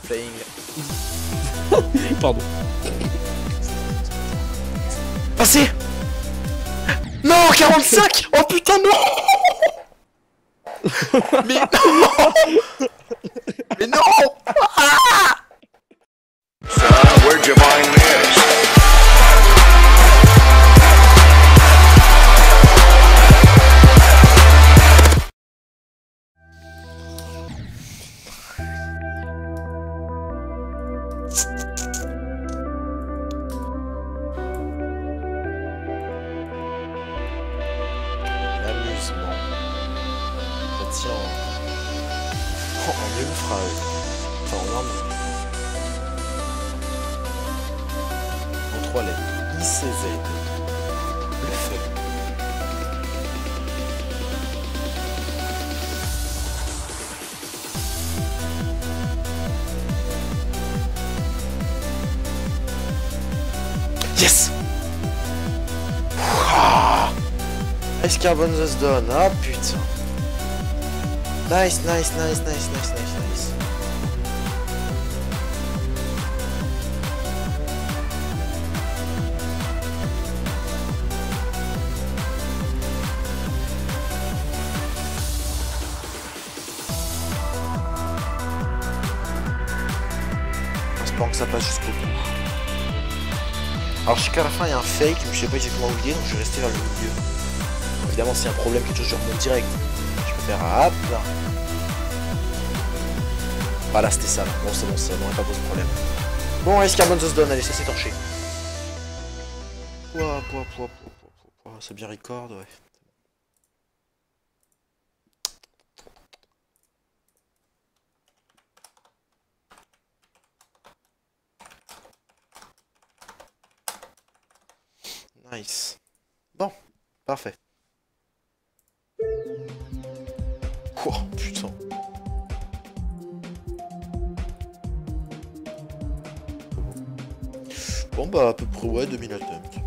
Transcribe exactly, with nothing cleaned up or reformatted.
Playing. Pardon. Passé. Non, quarante-cinq. Oh putain, non. Mais non. Mais non. Ah. Son, where'd you find this? L'amusement. Ça tient en, en une phrase. Enfin en un mot. En trois lettres. I C Z. Le feu. Yes. Ice Carbon the Stone, ah putain. Nice, nice, nice, nice, nice, nice, nice. J'espère que ça passe jusqu'au bout. Alors je sais qu'à la fin il y a un fake, mais je sais pas exactement où il est, donc je vais rester vers le milieu. Évidemment s'il y a un problème, quelque chose je remonte direct. Je peux faire hop là. Voilà, c'était ça là. Bon c'est bon, ça n'aurait pas posé de problème. Bon, Ice Carbon the Stone, allez, ça s'est torché. Pouah, pouah, pouah, pouah, pouah, pouah. C'est bien record, ouais. Nice. Bon, parfait. Oh putain. Bon bah à peu près ouais, deux minutes.